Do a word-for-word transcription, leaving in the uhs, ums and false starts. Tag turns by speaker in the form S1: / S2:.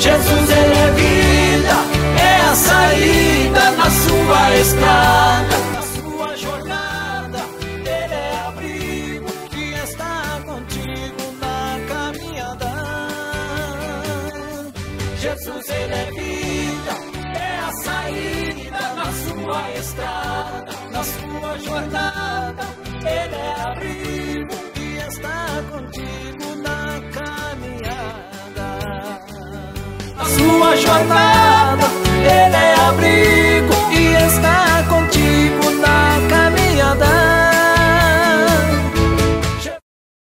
S1: Jesus, Ele é vida, é a saída na sua estrada, na sua jornada. Ele é abrigo que está contigo na caminhada. Jesus, Ele é vida, é a saída na sua estrada, na sua jornada. Ele é abrigo que está contigo na caminhada. Na sua jornada, Ele é abrigo.